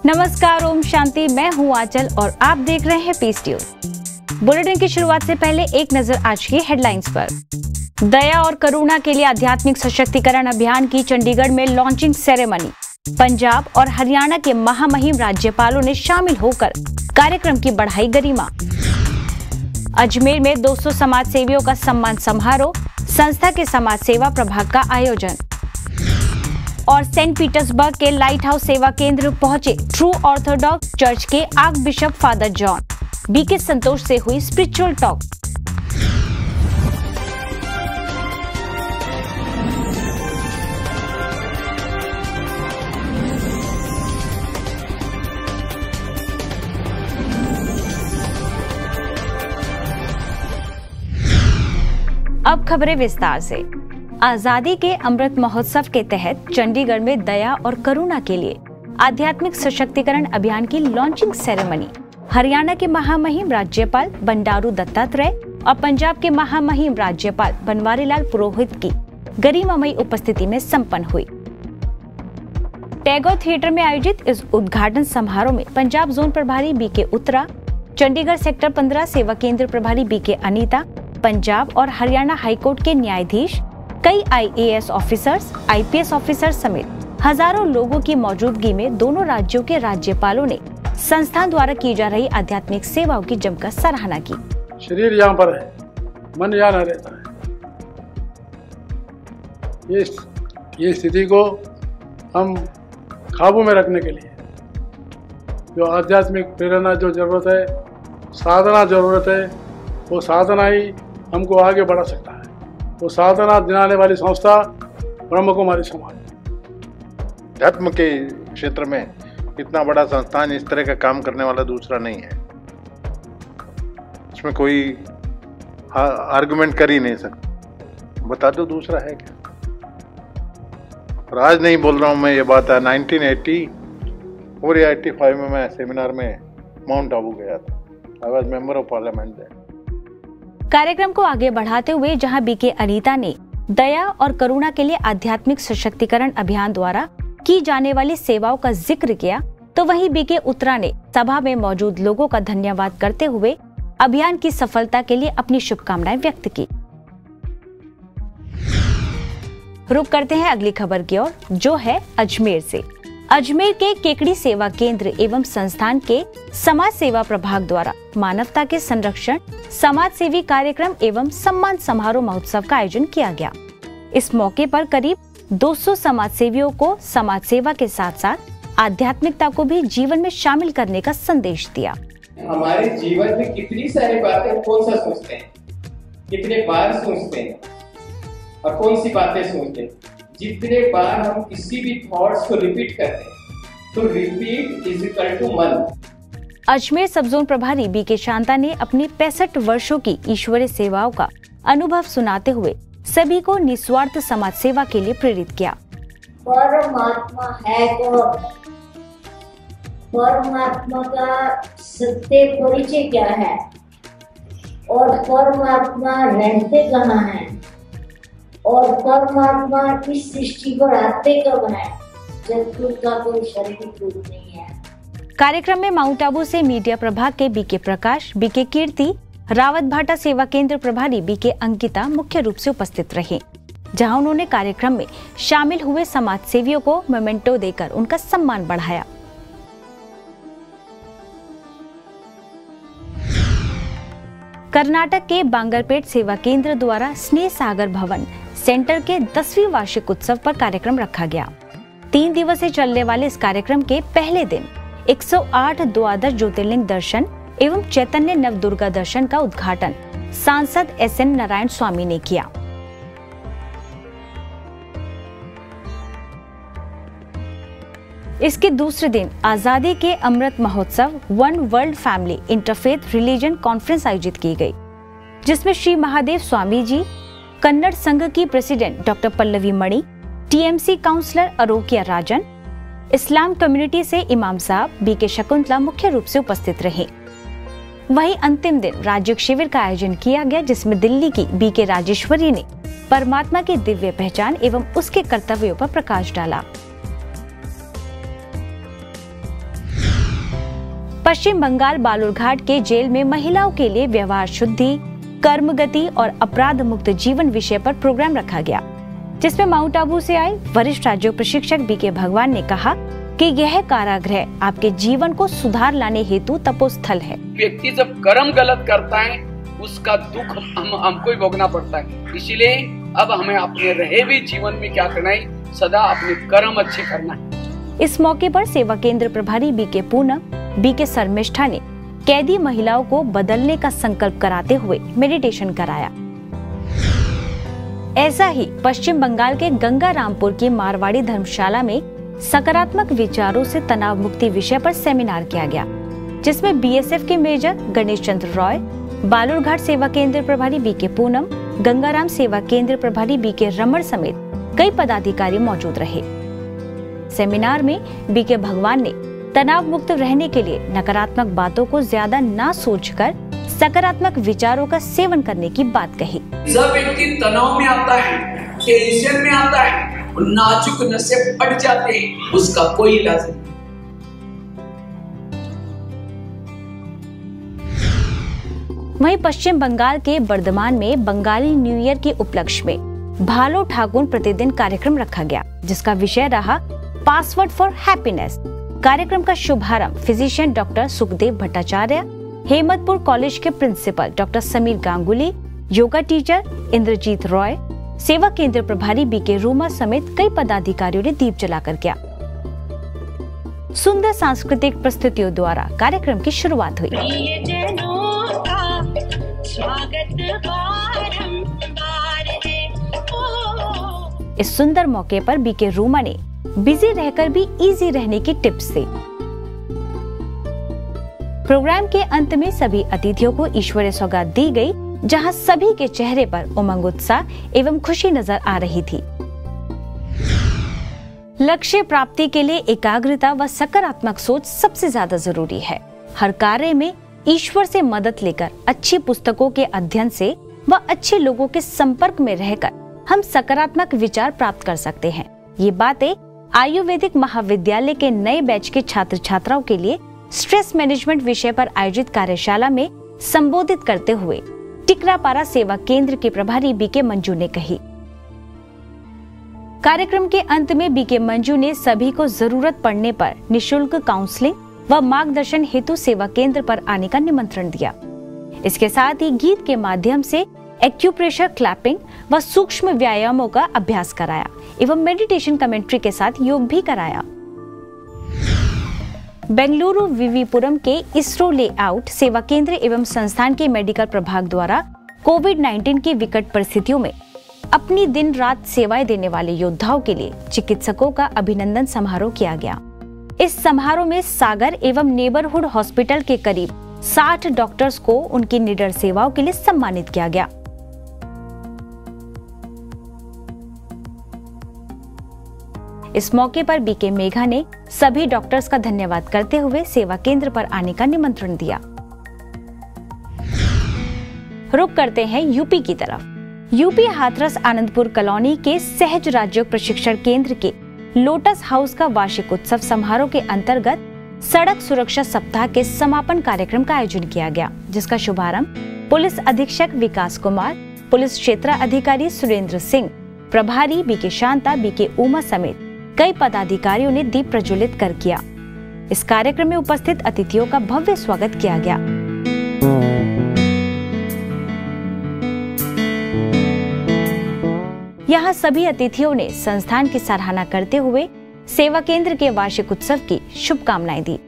नमस्कार, ओम शांति। मैं हूँ आंचल और आप देख रहे हैं पीस न्यूज। बुलेटिन की शुरुआत से पहले एक नजर आज की हेडलाइंस पर। दया और करुणा के लिए आध्यात्मिक सशक्तिकरण अभियान की चंडीगढ़ में लॉन्चिंग सेरेमनी। पंजाब और हरियाणा के महामहिम राज्यपालों ने शामिल होकर कार्यक्रम की बढ़ाई गरिमा। अजमेर में 200 समाज सेवियों का सम्मान समारोह, संस्था के समाज सेवा प्रभाग का आयोजन। और सेंट पीटर्सबर्ग के लाइट हाउस सेवा केंद्र पहुंचे ट्रू ऑर्थोडॉक्स चर्च के archbishop father John. BK Santosh से हुई स्पिरिचुअल टॉक। अब खबरें विस्तार से। आजादी के अमृत महोत्सव के तहत चंडीगढ़ में दया और करुणा के लिए आध्यात्मिक सशक्तिकरण अभियान की लॉन्चिंग सेरेमनी हरियाणा के महामहिम राज्यपाल बंडारू दत्तात्रेय और पंजाब के महामहिम राज्यपाल बनवारी लाल पुरोहित की गरिमामयी उपस्थिति में संपन्न हुई। टैगोर थिएटर में आयोजित इस उद्घाटन समारोह में पंजाब जोन प्रभारी बीके उत्तरा, चंडीगढ़ सेक्टर 15 सेवा केंद्र प्रभारी बीके अनीता, पंजाब और हरियाणा हाईकोर्ट के न्यायाधीश, कई आईएएस ऑफिसर्स, आईपीएस ऑफिसर्स समेत हजारों लोगों की मौजूदगी में दोनों राज्यों के राज्यपालों ने संस्थान द्वारा की जा रही आध्यात्मिक सेवाओं की जमकर सराहना की। शरीर यहाँ पर है, मन यहाँ न रहता है। ये स्थिति को हम काबू में रखने के लिए जो आध्यात्मिक प्रेरणा जो जरूरत है, साधना जरूरत है, वो साधना ही हमको आगे बढ़ा सकता है। वो साधना दिलाने वाली संस्था ब्रह्म कुमारी समाज। धर्म के क्षेत्र में इतना बड़ा संस्थान इस तरह का काम करने वाला दूसरा नहीं है। इसमें कोई आर्गुमेंट कर ही नहीं सकता। बता दो दूसरा है क्या? और आज नहीं बोल रहा हूं मैं, ये बात है 1980 और 85 में मैं सेमिनार में माउंट आबू गया था। I was member of parliament there. कार्यक्रम को आगे बढ़ाते हुए जहां बीके अनीता ने दया और करुणा के लिए आध्यात्मिक सशक्तिकरण अभियान द्वारा की जाने वाली सेवाओं का जिक्र किया, तो वहीं बीके उत्तरा ने सभा में मौजूद लोगों का धन्यवाद करते हुए अभियान की सफलता के लिए अपनी शुभकामनाएं व्यक्त की। रुक करते हैं अगली खबर की ओर, जो है अजमेर से। अजमेर के केकड़ी सेवा केंद्र एवं संस्थान के समाज सेवा प्रभाग द्वारा मानवता के संरक्षण, समाज सेवी कार्यक्रम एवं सम्मान समारोह महोत्सव का आयोजन किया गया। इस मौके पर करीब 200 समाज सेवियों को समाज सेवा के साथ साथ आध्यात्मिकता को भी जीवन में शामिल करने का संदेश दिया। हमारे जीवन में कितनी सारी बातें कौन सा सोचते हैं, कितने बार सोचते हैं और कौन सी बातें सोचते हैं। जितने बार हम किसी भी थॉट्स को रिपीट करते हैं तो रिपीट इज इक्वल टू मन। अजमेर सब जोन प्रभारी बीके शांता ने अपनी 65 वर्षों की ईश्वरीय सेवाओं का अनुभव सुनाते हुए सभी को निस्वार्थ समाज सेवा के लिए प्रेरित किया। परमात्मा है कौन? परमात्मा का सत्य परिचय क्या है और परमात्मा रहते कहाँ है और परमात्मा इस सृष्टि पर आते कब है जब उसका कोई शारीरिक रूप नहीं है। कार्यक्रम में माउंट आबू से मीडिया प्रभाग के बीके प्रकाश, बीके कीर्ति, रावत भाटा सेवा केंद्र प्रभारी बीके अंकिता मुख्य रूप से उपस्थित रहे, जहां उन्होंने कार्यक्रम में शामिल हुए समाज सेवियों को मोमेंटो देकर उनका सम्मान बढ़ाया। कर्नाटक के बांगरपेट सेवा केंद्र द्वारा स्नेह सागर भवन सेंटर के 10वीं वार्षिक उत्सव पर कार्यक्रम रखा गया। 3 दिवसीय चलने वाले इस कार्यक्रम के पहले दिन 108 द्वादश ज्योतिर्लिंग दर्शन एवं चैतन्य नव दुर्गा दर्शन का उद्घाटन सांसद SN नारायण स्वामी ने किया। इसके दूसरे दिन आजादी के Amrit Mahotsav one world family interfaith religion conference आयोजित की गई, जिसमें श्री महादेव स्वामी जी, कन्नड़ संघ की president doctor Pallavi Mani, TMC councillor Arokia Rajan, Islam community से इमाम साहब बीके शकुंतला मुख्य रूप से उपस्थित रहे। वहीं अंतिम दिन राज्य शिविर का आयोजन किया गया, जिसमें दिल्ली की बीके राजेश्वरी ने परमात्मा की दिव्य पहचान एवं उसके कर्तव्यों पर प्रकाश डाला। पश्चिम बंगाल बालूरघाट के जेल में महिलाओं के लिए व्यवहार शुद्धि, कर्मगति और अपराध मुक्त जीवन विषय पर प्रोग्राम रखा गया, जिसमें माउंट आबू से आए वरिष्ठ राज्य प्रशिक्षक बीके भगवान ने कहा कि यह कारागृह आपके जीवन को सुधार लाने हेतु तपोस्थल है। व्यक्ति जब कर्म गलत करता है उसका दुख हमको ही भोगना पड़ता है, इसीलिए अब हमें अपने रहे हुए जीवन में क्या करना है, सदा अपने कर्म अच्छे करना है। इस मौके पर सेवा केंद्र प्रभारी बीके पूनम, बीके शर्मिष्ठा ने कैदी महिलाओं को बदलने का संकल्प कराते हुए मेडिटेशन कराया। ऐसा ही पश्चिम बंगाल के गंगारामपुर की मारवाड़ी धर्मशाला में सकारात्मक विचारों से तनाव मुक्ति विषय पर सेमिनार किया गया, जिसमें बीएसएफ के मेजर गणेश चंद्र रॉय, बालूरघाट सेवा केंद्र प्रभारी बीके पूनम, गंगाराम सेवा केंद्र प्रभारी बीके रमण समेत कई पदाधिकारी मौजूद रहे। सेमिनार में बीके भगवान ने तनाव मुक्त रहने के लिए नकारात्मक बातों को ज्यादा ना सोचकर सकारात्मक विचारों का सेवन करने की बात कही। जब व्यक्ति तनाव में आता है, टेंशन में आता है, नाजुक नसें फट जाते हैं, उसका कोई इलाज नहीं। वहीं पश्चिम बंगाल के बर्धमान में बंगाली न्यू ईयर के उपलक्ष्य में भालो ठाकुर प्रतिदिन कार्यक्रम रखा गया, जिसका विषय रहा पासवर्ड फॉर हैप्पीनेस। कार्यक्रम का शुभारंभ physician doctor Sukhdev Bhattacharya, Hemtapur college के principal doctor Samir Ganguly, yoga teacher Indrajit Roy, सेवा केंद्र प्रभारी बीके रूमा समेत कई पदाधिकारियों ने दीप जलाकर किया। सुंदर सांस्कृतिक प्रस्तुतियों द्वारा कार्यक्रम की शुरुआत हुई। इस सुंदर मौके पर बीके रूमा ने बिजी रहकर भी इजी रहने की टिप्स दी। प्रोग्राम के अंत में सभी अतिथियों को ईश्वरीय सौगात दी गई, जहां सभी के चेहरे पर उमंग, उत्साह एवं खुशी नजर आ रही थी। लक्ष्य प्राप्ति के लिए एकाग्रता व सकारात्मक सोच सबसे ज्यादा जरूरी है। हर कार्य में ईश्वर से मदद लेकर, अच्छी पुस्तकों के अध्ययन से व अच्छे लोगों के संपर्क में रहकर हम सकारात्मक विचार प्राप्त कर सकते हैं। ये बातें आयुर्वेदिक महाविद्यालय के नए बैच के छात्र छात्राओं के लिए स्ट्रेस मैनेजमेंट विषय पर आयोजित कार्यशाला में संबोधित करते हुए टिकरापारा सेवा केंद्र के प्रभारी बीके मंजू ने कही। कार्यक्रम के अंत में बीके मंजू ने सभी को जरूरत पड़ने पर निशुल्क काउंसलिंग व मार्गदर्शन हेतु सेवा केंद्र पर आने का निमंत्रण दिया। इसके साथ ही गीत के माध्यम से एक्यूप्रेशर, क्लैपिंग व सूक्ष्म व्यायामों का अभ्यास कराया एवं मेडिटेशन कमेंट्री के साथ योग भी कराया। बेंगलुरु वीवीपुरम के इसरो लेआउट सेवा केंद्र एवं संस्थान के मेडिकल प्रभाग द्वारा कोविड-19 की विकट परिस्थितियों में अपनी दिन रात सेवाएं देने वाले योद्धाओं के लिए चिकित्सकों का अभिनंदन समारोह किया गया। इस समारोह में सागर एवं नेबरहुड हॉस्पिटल के करीब 60 डॉक्टर्स को उनकी निडर सेवाओं के लिए सम्मानित किया गया। इस मौके पर बीके मेघा ने सभी डॉक्टर्स का धन्यवाद करते हुए सेवा केंद्र पर आने का निमंत्रण दिया। रुक करते हैं यूपी की तरफ। यूपी हाथरस आनंदपुर कॉलोनी के सहज राज्य प्रशिक्षण केंद्र के लोटस हाउस का वार्षिक उत्सव समारोह के अंतर्गत सड़क सुरक्षा सप्ताह के समापन कार्यक्रम का आयोजन किया गया, जिसका शुभारंभ पुलिस अधीक्षक विकास कुमार, पुलिस क्षेत्र अधिकारी सुरेंद्र सिंह, प्रभारी बीके शांता, बीके उमा समेत कई पदाधिकारियों ने दीप प्रज्वलित कर किया। इस कार्यक्रम में उपस्थित अतिथियों का भव्य स्वागत किया गया। यहाँ सभी अतिथियों ने संस्थान की सराहना करते हुए सेवा केंद्र के वार्षिक उत्सव की शुभकामनाएं दी।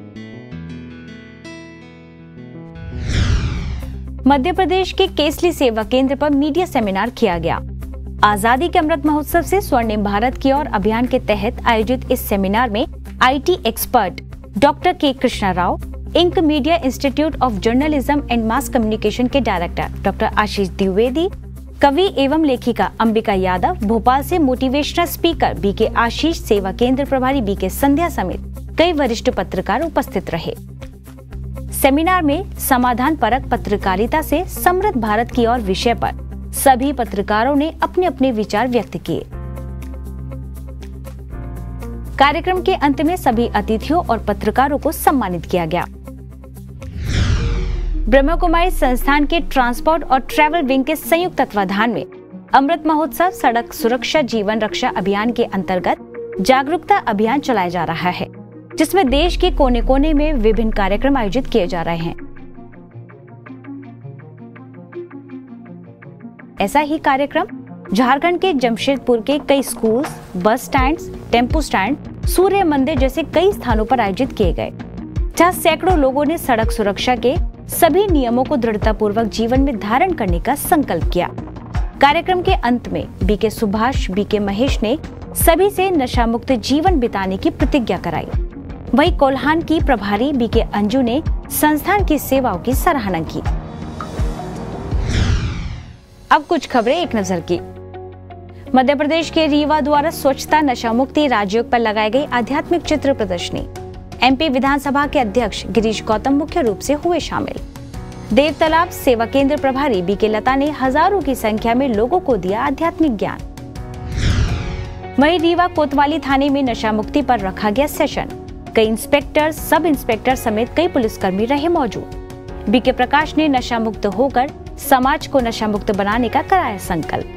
मध्य प्रदेश के केसली सेवा केंद्र पर मीडिया सेमिनार किया गया। आजादी के अमृत महोत्सव से स्वर्णिम भारत की ओर अभियान के तहत आयोजित इस सेमिनार में IT expert doctor K Krishna Rao, ink media institute of journalism and mass communication के डायरेक्टर डॉक्टर आशीष द्विवेदी, कवि एवं लेखिका अंबिका यादव, भोपाल से मोटिवेशनल स्पीकर बीके आशीष, सेवा केंद्र प्रभारी बीके संध्या समेत कई वरिष्ठ पत्रकार उपस्थित रहे। सेमिनार में समाधान परक पत्रकारिता से समृद्ध भारत की ओर विषय पर सभी पत्रकारों ने अपने अपने विचार व्यक्त किए। कार्यक्रम के अंत में सभी अतिथियों और पत्रकारों को सम्मानित किया गया। ब्रह्म कुमारी संस्थान के ट्रांसपोर्ट और ट्रैवल विंग के संयुक्त तत्वाधान में अमृत महोत्सव सड़क सुरक्षा जीवन रक्षा अभियान के अंतर्गत जागरूकता अभियान चलाया जा रहा है, जिसमें देश के कोने कोने में विभिन्न कार्यक्रम आयोजित किए जा रहे हैं। ऐसा ही कार्यक्रम झारखंड के जमशेदपुर के कई school, bus stand, tempo stand, सूर्य मंदिर जैसे कई स्थानों पर आयोजित किए गए, जहां सैकड़ों लोगों ने सड़क सुरक्षा के सभी नियमों को दृढ़तापूर्वक जीवन में धारण करने का संकल्प किया। कार्यक्रम के अंत में बीके सुभाष, बीके महेश ने सभी से नशा मुक्त जीवन बिताने की प्रतिज्ञा कराई। वहीं कोल्हान की प्रभारी बीके अंजू ने संस्थान की सेवाओं की सराहना की। अब कुछ खबरें एक नजर की। मध्य प्रदेश के रीवा द्वारा स्वच्छता नशा मुक्ति राजयोग पर लगाई गई आध्यात्मिक चित्र प्रदर्शनी। एमपी विधानसभा के अध्यक्ष गिरीश गौतम मुख्य रूप से हुए शामिल। देव तालाब सेवा केंद्र प्रभारी बीके लता ने हजारों की संख्या में लोगों को दिया आध्यात्मिक ज्ञान। वहीं रीवा कोतवाली थाने में नशा मुक्ति पर रखा गया सेशन। कई इंस्पेक्टर, सब इंस्पेक्टर समेत कई पुलिसकर्मी रहे मौजूद। बीके प्रकाश ने नशा मुक्त होकर समाज को नशा मुक्त बनाने का कराया संकल्प।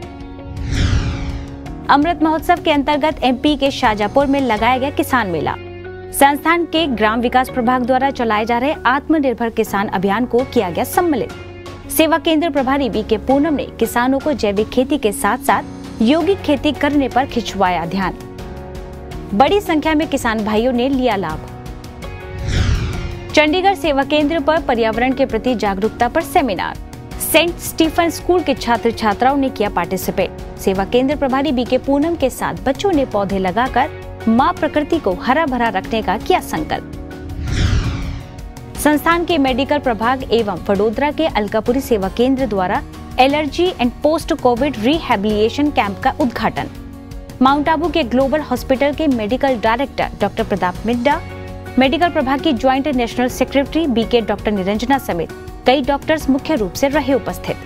अमृत महोत्सव के अंतर्गत एमपी के शाजापुर में लगाया गया किसान मेला। संस्थान के ग्राम विकास प्रभाग द्वारा चलाए जा रहे आत्मनिर्भर किसान अभियान को किया गया सम्मिलित। सेवा केंद्र प्रभारी बीके पूनम ने किसानों को जैविक खेती के साथ साथ यौगिक खेती करने पर खिंचवाया ध्यान। बड़ी संख्या में किसान भाइयों ने लिया लाभ। चंडीगढ़ सेवा केंद्र पर पर्यावरण के प्रति जागरूकता पर सेमिनार। सेंट स्टीफन स्कूल के छात्र छात्राओं ने किया पार्टिसिपेट। सेवा केंद्र प्रभारी बीके पूनम के साथ बच्चों ने पौधे लगाकर मां प्रकृति को हरा भरा रखने का किया संकल्प। संस्थान के मेडिकल प्रभाग एवं वडोदरा के अलकापुरी सेवा केंद्र द्वारा allergy and post covid rehabilitation camp का उद्घाटन। माउंट आबू के ग्लोबल हॉस्पिटल के medical director doctor Pratap Midha, medical प्रभाग की joint national secretary BK doctor Niranjana समेत कई डॉक्टर्स मुख्य रूप से रहे उपस्थित।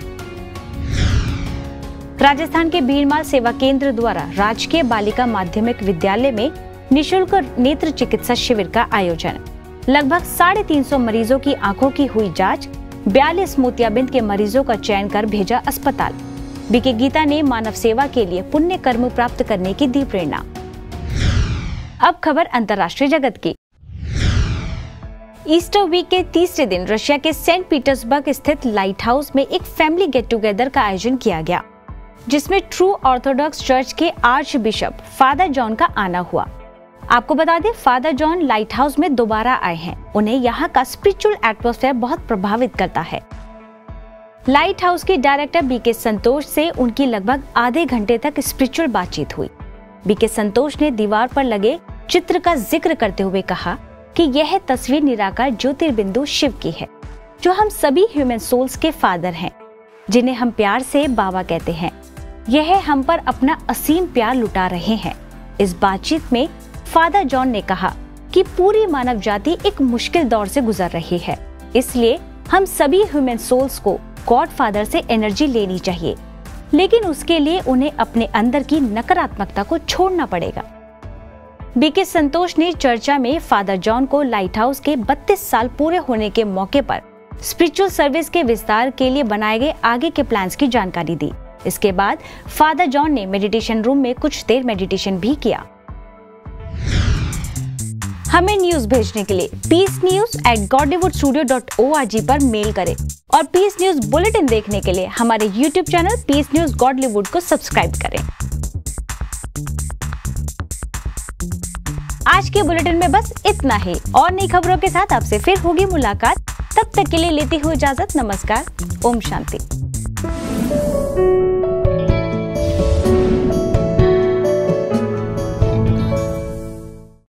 राजस्थान के भीरमाल सेवा केंद्र द्वारा राजकीय बालिका माध्यमिक विद्यालय में निशुल्क नेत्र चिकित्सा शिविर का आयोजन। लगभग 350 मरीजों की आंखों की हुई जांच। 42 मोतियाबिंद के मरीजों का चयन कर भेजा अस्पताल। बीके गीता ने मानव सेवा के लिए पुण्य कर्म प्राप्त करने की दी प्रेरणा। अब खबर अंतर्राष्ट्रीय जगत की। ईस्टर वीक के तीसरे दिन रशिया के सेंट पीटर्सबर्ग स्थित लाइट हाउस में एक फैमिली गेट टुगेदर का आयोजन किया गया, जिसमें ट्रू ऑर्थोडॉक्स चर्च के आर्च बिशप फादर जॉन का आना हुआ। आपको बता दें, फादर जॉन लाइट हाउस में दोबारा आए हैं। उन्हें यहाँ का स्पिरिचुअल एटमॉस्फेयर बहुत प्रभावित करता है। लाइट हाउस के डायरेक्टर बीके संतोष से उनकी लगभग आधे घंटे तक स्पिरिचुअल बातचीत हुई। बीके संतोष ने दीवार पर लगे चित्र का जिक्र करते हुए कहा कि यह तस्वीर निराकार ज्योतिर्बिंदु शिव की है, जो हम सभी ह्यूमन सोल्स के फादर हैं, जिन्हें हम प्यार से बाबा कहते हैं। यह हम पर अपना असीम प्यार लुटा रहे हैं। इस बातचीत में फादर जॉन ने कहा कि पूरी मानव जाति एक मुश्किल दौर से गुजर रही है, इसलिए हम सभी ह्यूमन सोल्स को गॉड फादर से एनर्जी लेनी चाहिए, लेकिन उसके लिए उन्हें अपने अंदर की नकारात्मकता को छोड़ना पड़ेगा। बीके संतोष ने चर्चा में फादर जॉन को लाइट हाउस के 32 साल पूरे होने के मौके पर स्पिरिचुअल सर्विस के विस्तार के लिए बनाए गए आगे के प्लान्स की जानकारी दी। इसके बाद फादर जॉन ने मेडिटेशन रूम में कुछ देर मेडिटेशन भी किया। हमें न्यूज भेजने के लिए peacenews@godlywoodstudio.org पर मेल करें और पीस न्यूज बुलेटिन देखने के लिए हमारे YouTube channel peace news Godlywood को सब्सक्राइब करें। आज के बुलेटिन में बस इतना ही। और नई खबरों के साथ आपसे फिर होगी मुलाकात। तब तक के लिए लेती हूँ इजाजत। नमस्कार। ओम शांति।